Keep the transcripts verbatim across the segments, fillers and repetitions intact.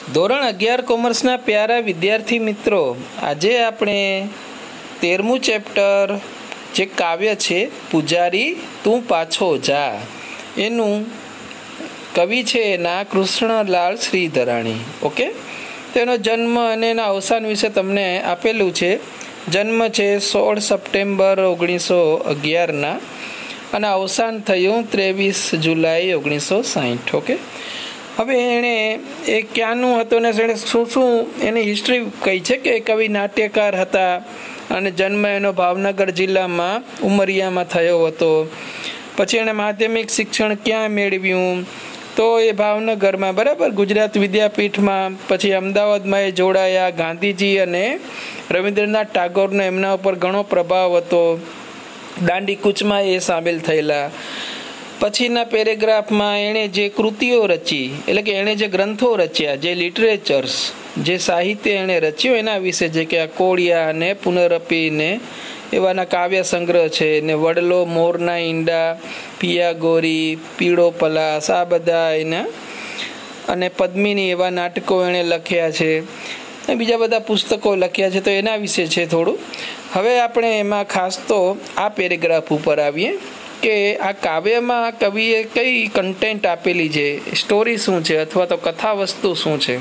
ધોરણ અગિયાર કોમર્સના પ્યારા વિદ્યાર્થી મિત્રો, આજે આપણે તેરમું ચેપ્ટર જે કાવ્ય છે પૂજારી તું પાછો જા, એનું કવિ છે એના કૃષ્ણલાલ શ્રીધરાણી. ઓકે, તેનો જન્મ અને એના અવસાન વિશે તમને આપેલું છે. જન્મ છે સોળ સપ્ટેમ્બર ઓગણીસો અગિયારના અને અવસાન થયું ત્રેવીસ જુલાઈ ઓગણીસો સાહીઠ. ઓકે, હવે એણે એ ક્યાંનું હતું ને એણે શું શું એની હિસ્ટ્રી કહી છે કે કવિ નાટ્યકાર હતા અને જન્મ એનો ભાવનગર જિલ્લામાં ઉમરિયામાં થયો હતો. પછી એણે માધ્યમિક શિક્ષણ ક્યાં મેળવ્યું? તો એ ભાવનગરમાં, બરાબર, ગુજરાત વિદ્યાપીઠમાં. પછી અમદાવાદમાં એ જોડાયા. ગાંધીજી અને રવિન્દ્રનાથ ટાગોરનો એમના ઉપર ઘણો પ્રભાવ હતો. દાંડી કૂચમાં એ સામેલ થયેલા. પછીના પેરેગ્રાફમાં એણે જે કૃતિઓ રચી, એટલે કે એણે જે ગ્રંથો રચ્યા, જે લિટરેચર્સ, જે સાહિત્ય એણે રચ્યું એના વિશે છે કે આ કોળિયા ને પુનરપી ને એવાના કાવ્ય સંગ્રહ છે ને વડલો, મોરના ઈંડા, પિયા ગોરી, પીળો પલાસ, આ બધા એના, અને પદ્મિની એવા નાટકો એણે લખ્યા છે. બીજા બધા પુસ્તકો લખ્યા છે, તો એના વિશે છે થોડું. હવે આપણે એમાં ખાસ તો આ પેરેગ્રાફ ઉપર આવીએ કે આ કાવ્યમાં કવિએ કઈ કન્ટેન્ટ આપેલી છે, સ્ટોરી શું છે, અથવા તો કથા વસ્તુ શું છે.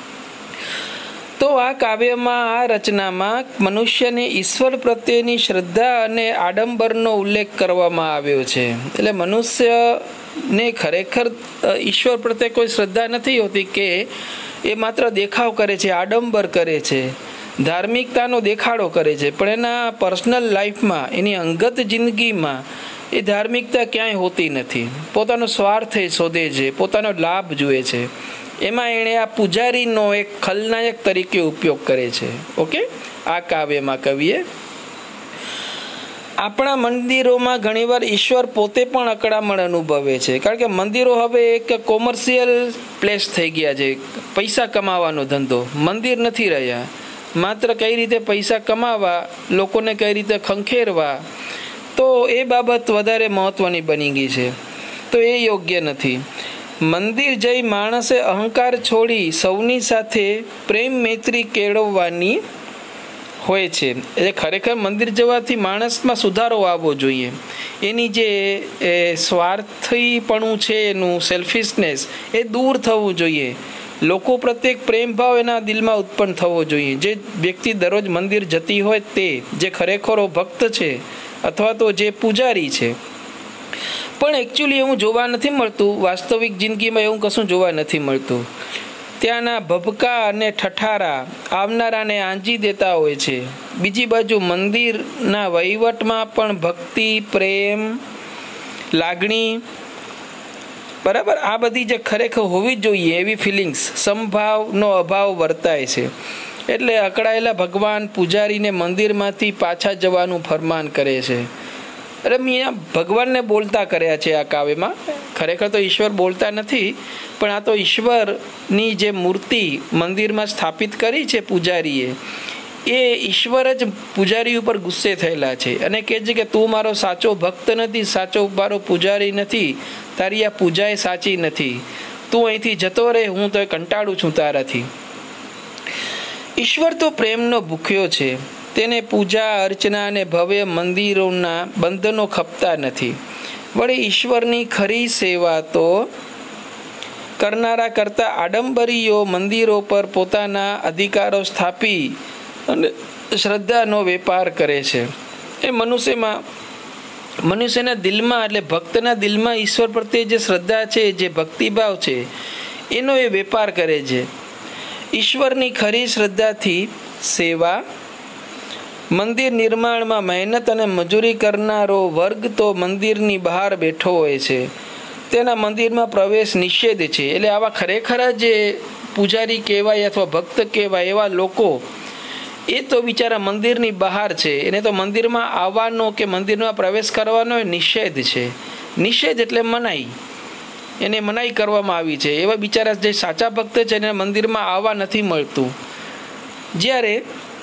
તો આ કાવ્યમાં, આ રચનામાં મનુષ્યની ઈશ્વર પ્રત્યેની શ્રદ્ધા અને આડંબરનો ઉલ્લેખ કરવામાં આવ્યો છે. એટલે મનુષ્યને ખરેખર ઈશ્વર પ્રત્યે કોઈ શ્રદ્ધા નથી હોતી, કે એ માત્ર દેખાવ કરે છે, આડંબર કરે છે, ધાર્મિકતાનો દેખાડો કરે છે, પણ એના પર્સનલ લાઈફમાં, એની અંગત જિંદગીમાં એ ધાર્મિકતા ક્યાંય હોતી નથી. પોતાનો સ્વાર્થ એ શોધે છે, પોતાનો લાભ જુએ છે. એમાં એણે આ પૂજારીનો એક ખલનાયક તરીકે ઉપયોગ કરે છે. ઓકે, આ કાવ્યમાં કવિએ આપણા મંદિરોમાં ઘણીવાર ઈશ્વર પોતે પણ અકળામણ અનુભવે છે, કારણ કે મંદિરો હવે એક કોમર્શિયલ પ્લેસ થઈ ગયા છે, પૈસા કમાવાનો ધંધો. મંદિર નથી રહ્યા, માત્ર કઈ રીતે પૈસા કમાવા, લોકોને કઈ રીતે ખંખેરવા, તો એ બાબત વધારે મહત્વની બની ગઈ છે. તો એ યોગ્ય નથી. મંદિર જઈ માણસે અહંકાર છોડી સૌની સાથે પ્રેમ મૈત્રી કેળવવાની હોય છે. એટલે ખરેખર મંદિર જવાથી માણસમાં સુધારો આવવો જોઈએ. એની જે સ્વાર્થીપણું છે, એનું સેલ્ફિશનેસ, એ દૂર થવું જોઈએ. લોકો પ્રત્યે પ્રેમ ભાવ એના દિલમાં ઉત્પન્ન થવો જોઈએ. જે વ્યક્તિ દરરોજ મંદિર જતી હોય તે, જે ખરેખરો ભક્ત છે અથવા તો જે પૂજારી છે. પણ એકચ્યુઅલી એવું જોવા નથી મળતું. વાસ્તવિક જિંદગીમાં એવું કશું જોવા નથી મળતું. ત્યાંના ભભકા અને ઠઠારા આવનારાને આંજી દેતા હોય છે. બીજી બાજુ મંદિરના વહીવટમાં પણ ભક્તિ, પ્રેમ, લાગણી, બરાબર, આ બધી જે ખરેખર હોવી જોઈએ એવી ફિલિંગ્સ, સમભાવનો અભાવ વર્તાય છે. એટલે અકળાયેલા ભગવાન પૂજારીને મંદિરમાંથી પાછા જવાનું ફરમાન કરે છે. અરે મિયા ભગવાનને બોલતા કર્યા છે આ કાવ્યમાં. ખરેખર તો ઈશ્વર બોલતા નથી, પણ આ તો ઈશ્વરની જે મૂર્તિ મંદિરમાં સ્થાપિત કરી છે પૂજારીએ, એ ઈશ્વર જ પૂજારી ઉપર ગુસ્સે થયેલા છે અને કહે છે કે તું મારો સાચો ભક્ત નથી, સાચો મારો પૂજારી નથી, તારી આ પૂજા એ સાચી નથી, તું અહીંથી જતો રહે, હું તો કંટાળું છું તારાથી. ઈશ્વર તો પ્રેમનો ભૂખ્યો છે. તેને પૂજા અર્ચના અને ભવ્ય મંદિરોના બંધનો ખપતા નથી. વળી ઈશ્વરની ખરી સેવા તો કરનારા કરતા આડંબરીઓ મંદિરો પર પોતાના અધિકારો સ્થાપી અને શ્રદ્ધાનો વેપાર કરે છે. એ મનુષ્યમાં, મનુષ્યના દિલમાં, એટલે ભક્તના દિલમાં ઈશ્વર પ્રત્યે જે શ્રદ્ધા છે, જે ભક્તિભાવ છે, એનો એ વેપાર કરે છે. ઈશ્વરની ખરી શ્રદ્ધાથી સેવા, મંદિર નિર્માણમાં મહેનત અને મજૂરી કરનારો વર્ગ તો મંદિરની બહાર બેઠો હોય છે. તેના મંદિરમાં પ્રવેશ નિષેધ છે. એટલે આવા ખરેખર જે પૂજારી કહેવાય અથવા ભક્ત કહેવાય એવા લોકો, એ તો બિચારા મંદિરની બહાર છે. એને તો મંદિરમાં આવવાનો કે મંદિરમાં પ્રવેશ કરવાનો નિષેધ છે. નિષેધ એટલે મનાઈ, એને મનાઈ કરવામાં આવી છે. એવા બિચારા જે સાચા ભક્ત છે એને મંદિરમાં આવવા નથી મળતું. જ્યારે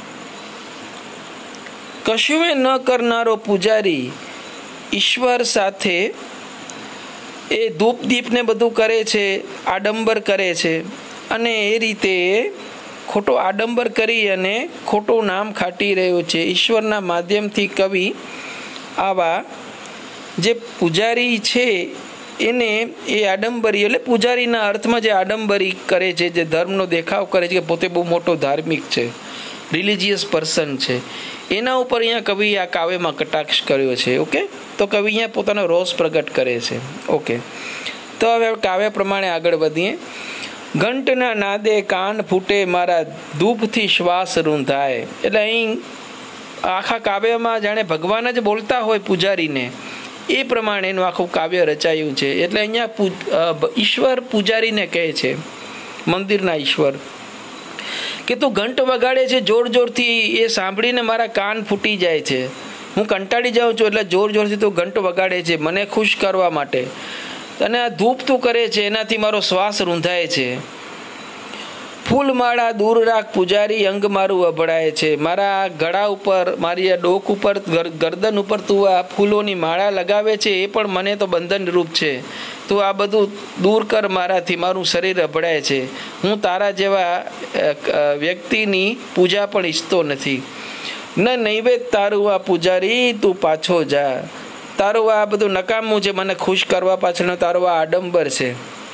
કશુંએ ન કરનારો પૂજારી ઈશ્વર સાથે એ ધૂપ દીપને બધું કરે છે, આડંબર કરે છે, અને એ રીતે ખોટો આડંબર કરી અને ખોટું નામ ખાટી રહ્યો છે. ઈશ્વરના માધ્યમથી કવિ આવા જે પૂજારી છે એને એ આડંબરી એટલે પૂજારીના અર્થમાં જે આડંબરી કરે છે, જે ધર્મનો દેખાવ કરે છે કે પોતે બહુ મોટો ધાર્મિક છે, રિલિજિયસ પર્સન છે, એના ઉપર અહીંયા કવિ આ કાવ્યમાં કટાક્ષ કર્યો છે. ઓકે, તો કવિ અહીંયા પોતાનો રોષ પ્રગટ કરે છે. ઓકે, તો હવે કાવ્ય પ્રમાણે આગળ વધીએ. ઘંટના નાદે કાન ફૂટે મારા ધૂપથી શ્વાસ રૂંધાય. એટલે અહીં આખા કાવ્યમાં જાણે ભગવાન જ બોલતા હોય પૂજારીને, એ પ્રમાણે એનું આખું કાવ્ય રચાયું છે. એટલે અહીંયા ઈશ્વર પૂજારીને કહે છે, મંદિરના ઈશ્વર, કે તું ઘંટ વગાડે છે જોર જોરથી, એ સાંભળીને મારા કાન ફૂટી જાય છે, હું કંટાળી જાઉં છું, એટલે જોર જોરથી તું ઘંટ વગાડે છે મને ખુશ કરવા માટે, અને આ ધૂપ તું કરે છે એનાથી મારો શ્વાસ રૂંધાય છે. ફૂલમાળા દૂર રાખ પૂજારી, અંગ મારું અભડાય છે. મારા ગળા ઉપર, મારી આ ડોક ઉપર, ગરદન ઉપર તું આ ફૂલોની માળા લગાવે છે, એ પણ મને તો બંધન રૂપ છે. તું આ બધું દૂર કર મારાથી, મારું શરીર અભડાય છે. હું તારા જેવા વ્યક્તિની પૂજા પણ ઈચ્છતો નથી. ન નૈવેદ્ય તારું આ પૂજારી, તું પાછો જા. તારું આ બધું નકામું છે, મને ખુશ કરવા પાછળનો તારો આ આડંબર છે.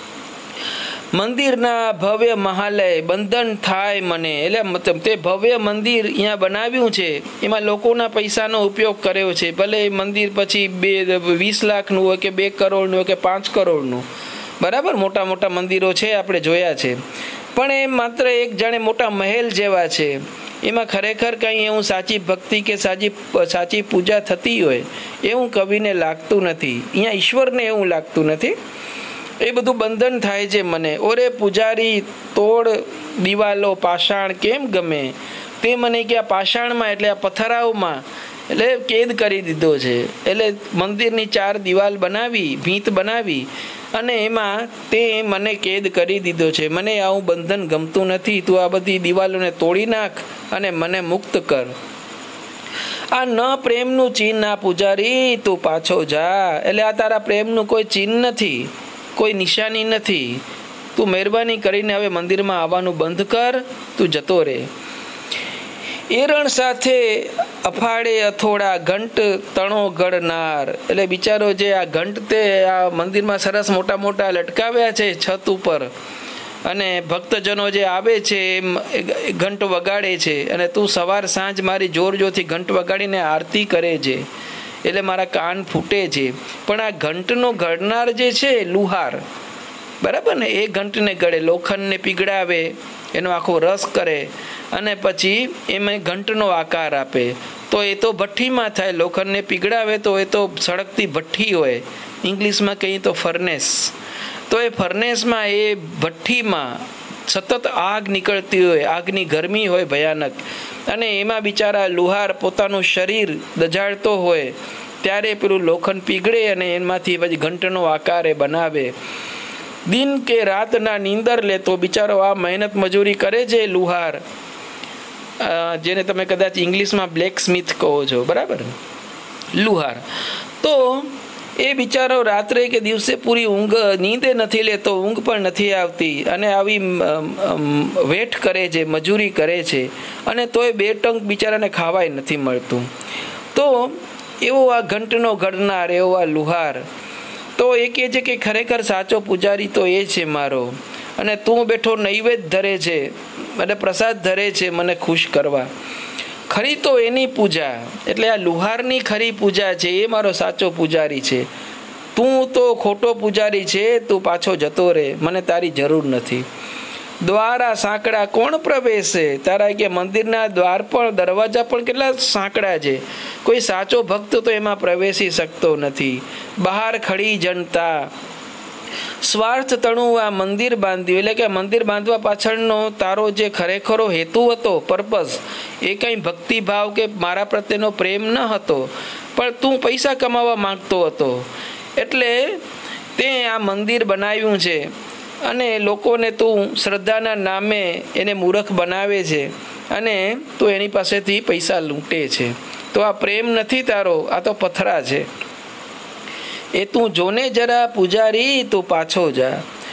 મંદિરના ભવ્ય મહાલય બંધન થાય મને. એટલે મતલબ તે ભવ્ય મંદિર અહીંયા બનાવ્યું છે, એમાં લોકોના પૈસાનો ઉપયોગ કર્યો છે. ભલે એ મંદિર પછી બે વીસ લાખનું હોય કે બે કરોડનું હોય કે પાંચ કરોડનું, બરાબર, મોટા મોટા મંદિરો છે આપણે જોયા છે, પણ એ માત્ર એક જાણે મોટા મહેલ જેવા છે. એમાં ખરેખર કંઈ એવું સાચી ભક્તિ કે સાચી સાચી પૂજા થતી હોય એવું કવિને લાગતું નથી. અહીંયા ઈશ્વરને એવું લાગતું નથી. એ બધું બંધન થાય છે મને. ઓરે પૂજારી તોડ દિવાલો પાષાણ કેમ ગમે, તે મને કે આ પાષાણમાં એટલે આ પથરાવમાં એટલે કેદ કરી દીધો છે. એટલે મંદિરની ચાર દિવાલ બનાવી, ભીંત બનાવી, અને એમાં તે મને કેદ કરી દીધો છે. મને આવું બંધન ગમતું નથી. તું આ બધી દિવાલોને તોડી નાખ અને મને મુક્ત કર. આ ન પ્રેમનું ચિહ્ન આ પૂજારી, તું પાછો જા. એટલે આ તારા પ્રેમનું કોઈ ચિહ્ન નથી, કોઈ નિશાની નથી. તું મહેરબાની કરીને હવે મંદિરમાં આવવાનું બંધ કર, તું જતો રહે. એરણ સાથે અફાડે અથોડા ઘંટ તણો ગળનાર. એટલે બિચારો જે આ ઘંટ તે આ મંદિરમાં સરસ મોટા મોટા લટકાવ્યા છે છત ઉપર, અને ભક્તજનો જે આવે છે એ ઘંટ વગાડે છે, અને તું સવાર સાંજ મારી જોર જોરથી ઘંટ વગાડીને આરતી કરે છે, એટલે મારા કાન ફૂટે છે. પણ આ ઘંટનો ઘડનાર જે છે લુહાર, બરાબર ને, એ ઘંટને ગળે, લોખંડને પીગળાવે, એનો આખો રસ કરે, અને પછી એમાં ઘંટનો આકાર આપે. તો એ તો ભઠ્ઠીમાં થાય. લોખંડને પીગળાવે તો એ તો સળગતી ભઠ્ઠી હોય, ઇંગ્લિશમાં કહીએ તો ફર્નેસ. તો એ ફર્નેસમાં, એ ભઠ્ઠીમાં સતત આગ નીકળતી હોય, આગની ગરમી હોય ભયાનક, અને એમાં બિચારા લુહાર પોતાનું શરીર દજાડતો હોય ત્યારે પેલું લોખંડ પીગળે અને એમાંથી પછી ઘંટનો આકાર એ બનાવે. દિન કે રાતના નીંદર લેતો બિચારો આ મહેનત મજૂરી કરે છે લુહાર, જેને તમે કદાચ ઇંગ્લિશમાં બ્લેક સ્મિથ કહો છો, બરાબર, લુહાર. તો એ બિચારો રાત્રે કે દિવસે પૂરી ઊંઘ નીંદે નથી લેતો, ઊંઘ પણ નથી આવતી, અને આવી વેઠ કરે છે, મજૂરી કરે છે, અને તોય બે ટંક બિચારાને ખાવાય નથી મળતું. તો એવો આ ઘંટનો ઘડનાર, એવો આ લુહાર, તો એ કહે છે કે ખરેખર સાચો પૂજારી તો એ છે મારો, અને તું બેઠો નૈવેદ્ય ધરે છે, અને પ્રસાદ ધરે છે મને ખુશ કરવા. ખરી તો એની પૂજા, એટલે આ લુહારની ખરી પૂજા છે, એ મારો સાચો પૂજારી છે. તું તો ખોટો પૂજારી છે, તું પાછો જતો રહે, મને તારી જરૂર નથી. દ્વારા સાંકડા કોણ પ્રવેશે, તારા કે મંદિરના દ્વાર પણ, દરવાજા પણ કેટલા સાંકડા છે, કોઈ સાચો ભક્ત તો એમાં પ્રવેશી શકતો નથી. બહાર ખડી જનતા, સ્વાર્થ તણું આ મંદિર બાંધ્યું. એટલે કે મંદિર બાંધવા પાછળનો તારો જે ખરેખરો હેતુ હતો, પર્પઝ, એ કંઈ ભક્તિભાવ કે મારા પ્રત્યેનો પ્રેમ ન હતો, પણ તું પૈસા કમાવા માંગતો હતો. એટલે તે આ મંદિર બનાવ્યું છે, અને લોકોને તું શ્રદ્ધાના નામે એને મૂર્ખ બનાવે છે, અને તું એની પાસેથી પૈસા લૂંટે છે. તો આ પ્રેમ નથી તારો, આ તો પથરા છે. એ તું જોને જરા પૂજારી, તું પાછો જા.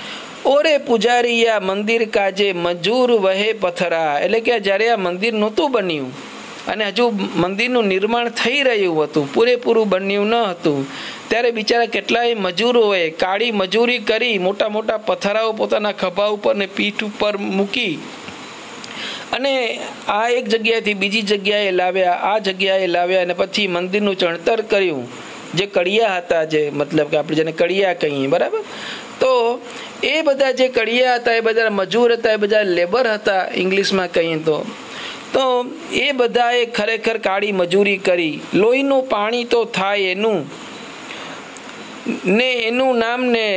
ઓરે પૂજારીયા મંદિર કાજે મજૂર વહે પથરા, એટલે કે જ્યારે આ મંદિર નહોતું બન્યું અને હજુ મંદિરનું નિર્માણ થઈ રહ્યું હતું, પૂરેપૂરું બન્યું ન હતું, ત્યારે બિચારા કેટલાય મજૂરોએ કાળી મજૂરી કરી મોટા મોટા પથરાઓ પોતાના ખભા ઉપર ને પીઠ ઉપર મૂકી અને આ એક જગ્યાએથી બીજી જગ્યાએ લાવ્યા, આ જગ્યાએ લાવ્યા અને પછી મંદિરનું ચણતર કર્યું. જે કડિયા હતા, જે મતલબ કે આપણે જેને કડિયા કહીએ, બરાબર, તો એ બધા જે કડિયા હતા એ બધા મજૂર હતા, એ બધા લેબર હતા ઇંગ્લિશમાં કહીએ તો તો એ બધાએ ખરેખર કાળી મજૂરી કરી. લોહીનું પાણી તો થાય એનું ને એનું નામ ને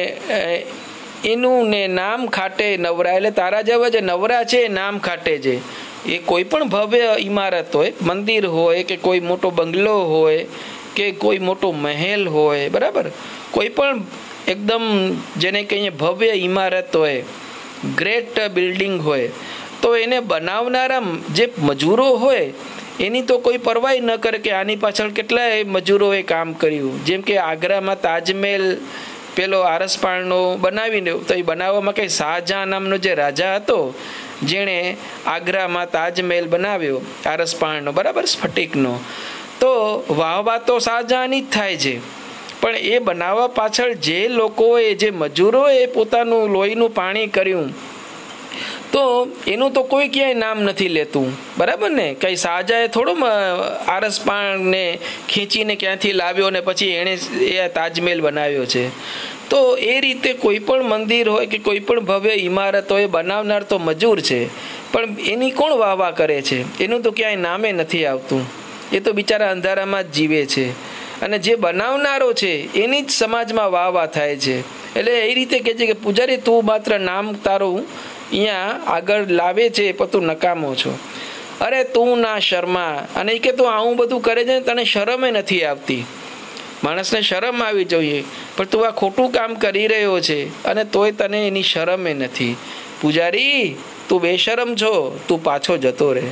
એનું ને નામ ખાટે નવરા, એટલે તારા જેવા જે નવરા છે નામ ખાટે છે. એ કોઈ પણ ભવ્ય ઇમારત હોય, મંદિર હોય કે કોઈ મોટો બંગલો હોય કે કોઈ મોટો મહેલ હોય, બરાબર, કોઈ પણ એકદમ જેને કહીએ ભવ્ય ઇમારત હોય, ગ્રેટ બિલ્ડિંગ હોય, તો એને બનાવનારા જે મજૂરો હોય એની તો કોઈ પરવાય ન કરે કે આની પાછળ કેટલાય મજૂરોએ કામ કર્યું. જેમ કે આગ્રામાં તાજમહેલ પેલો આરસપાણનો બનાવીને, તો એ બનાવવામાં કંઈ શાહજહાં નામનો જે રાજા હતો જેણે આગ્રામાં તાજમહેલ બનાવ્યો આરસપાણનો, બરાબર, સ્ફટિકનો, તો વાહવા તો શાહજહાંની જ થાય છે, પણ એ બનાવવા પાછળ જે લોકોએ, જે મજૂરોએ પોતાનું લોહીનું પાણી કર્યું તો એનું તો કોઈ ક્યાંય નામ નથી લેતું, બરાબર ને. કંઈ શાહજહાએ થોડો આરસપાણને ખીંચીને ક્યાંથી લાવ્યો ને પછી એણે એ તાજમહેલ બનાવ્યો છે. તો એ રીતે કોઈ પણ મંદિર હોય કે કોઈ પણ ભવ્ય ઇમારત હોય, બનાવનાર તો મજૂર છે, પણ એની કોણ વાહ વાહ કરે છે? એનું તો ક્યાંય નામે નથી આવતું. એ તો બિચારા અંધારામાં જ જીવે છે અને જે બનાવનારો છે એની જ સમાજમાં વાહ વાહ થાય છે. એટલે એ રીતે કહે છે કે પૂજારી તું માત્ર નામ તારું અહીંયા આગળ લાવે છે પણ તું નકામો છો. અરે તું ના શર્મા, અને એ કે તું આવું બધું કરે છે તને શરમે નથી આવતી. માણસને શરમ આવી જોઈએ, પણ તું આ ખોટું કામ કરી રહ્યો છે અને તોય તને એની શરમે નથી. પૂજારી તું બેશરમ છો, તું પાછો જતો રહે.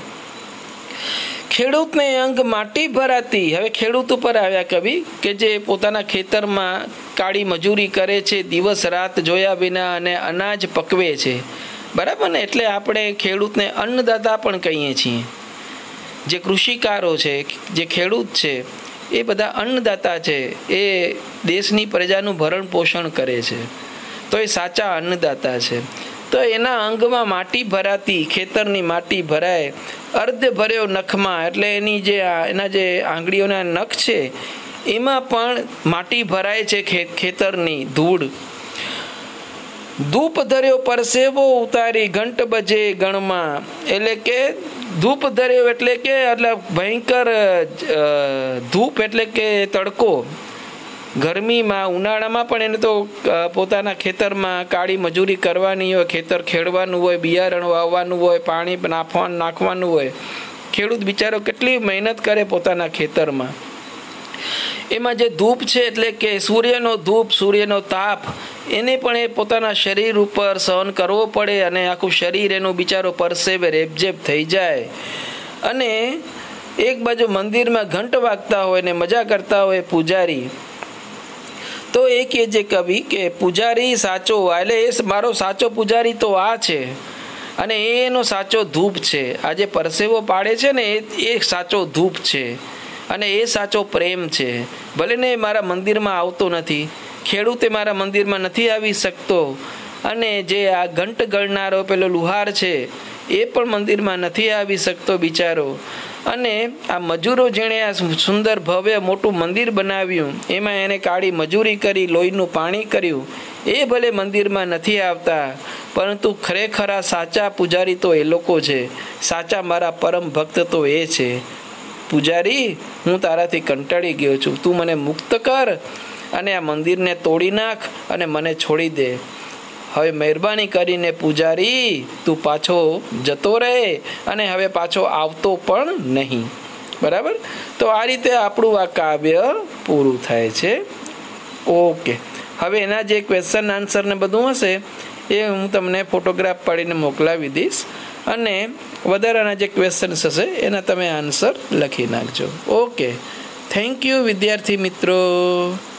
ખેડૂતને અંગ માટી ભરાતી. હવે ખેડૂત ઉપર આવ્યા કવિ કે જે પોતાના ખેતરમાં કાળી મજૂરી કરે છે દિવસ રાત જોયા વિના અને અનાજ પકવે છે, બરાબર ને. એટલે આપણે ખેડૂતને અન્નદાતા પણ કહીએ છીએ. જે કૃષિકારો છે, જે ખેડૂત છે, એ બધા અન્નદાતા છે. એ દેશની પ્રજાનું ભરણ પોષણ કરે છે, તો એ સાચા અન્નદાતા છે. તો એના અંગમાં માટી ભરાતી, ખેતરની માટી ભરાય, અર્ધ ભર્યો નખમાં, એટલે એની જે એના જે આંગળીઓના નખ છે એમાં પણ માટી ભરાય છે ખેતરની ધૂળ. ધૂપ ધર્યો પરસેવો ઉતારી ઘંટ બજે ગણમાં, એટલે કે ધૂપ ધર્યો એટલે કે એટલે ભયંકર ધૂપ એટલે કે તડકો, ગરમીમાં, ઉનાળામાં પણ એને તો પોતાના ખેતરમાં કાળી મજૂરી કરવાની હોય, ખેતર ખેડવાનું હોય, બિયારણ વાવવાનું હોય, પાણી નાખવાનું નાખવાનું હોય. ખેડૂત બિચારો કેટલી મહેનત કરે પોતાના ખેતરમાં. એમાં જે ધૂપ છે એટલે કે સૂર્યનો ધૂપ, સૂર્યનો તાપ, એને પણ એ પોતાના શરીર ઉપર સહન કરવો પડે અને આખું શરીર એનું બિચારો પરસેવે રેબઝેબ થઈ જાય. અને એક બાજુ મંદિરમાં ઘંટ વાગતા હોય ને મજા કરતા હોય પૂજારી. તો એ કહે છે કવિ કે પૂજારી સાચો, એટલે એ મારો સાચો પૂજારી તો આ છે અને એનો સાચો ધૂપ છે. આ જે પરસેવો પાડે છે ને એ સાચો ધૂપ છે અને એ સાચો પ્રેમ છે. ભલે ને મારા મંદિરમાં આવતો નથી, ખેડૂતે મારા મંદિરમાં નથી આવી શકતો, અને જે આ ઘંટ ગળનારો પેલો લુહાર છે એ પણ મંદિરમાં નથી આવી શકતો બિચારો, અને આ મજૂરો જેણે આ સુંદર ભવ્ય મોટું મંદિર બનાવ્યું એમાં એને કાળી મજૂરી કરી, લોહીનું પાણી કર્યું, એ ભલે મંદિરમાં નથી આવતા, પરંતુ ખરેખર આ સાચા પૂજારી તો એ લોકો છે. સાચા મારા પરમ ભક્ત તો એ છે. પૂજારી હું તારાથી કંટાળી ગયો છું, તું મને મુક્ત કર અને આ મંદિરને તોડી નાખ અને મને છોડી દે. હવે મહેરબાની કરીને પૂજારી તું પાછો જતો રહે અને હવે પાછો આવતો પણ નહીં. બરાબર. તો આ રીતે આપણું આ કાવ્ય પૂરું થાય છે. ઓકે, હવે એના જે ક્વેશ્ચન આન્સર ને બધું હશે એ હું તમને ફોટોગ્રાફ પાડીને મોકલાવી દઈશ, અને વધારાના જે ક્વેશ્ચન્સ હશે એના તમે આન્સર લખી નાખજો. ઓકે, થેન્ક યુ વિદ્યાર્થી મિત્રો.